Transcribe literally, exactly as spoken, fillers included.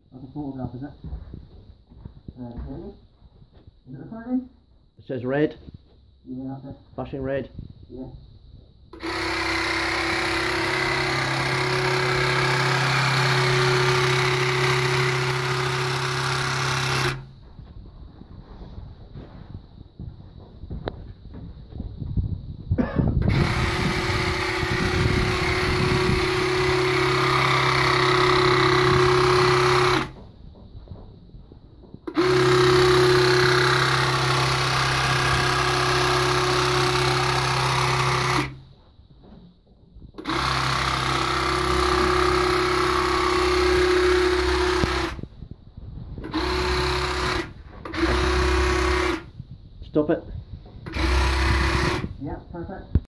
That's a photograph, is it? Uh, okay. Is it recording? It says red. Yeah, that's it. Flashing red. Yeah.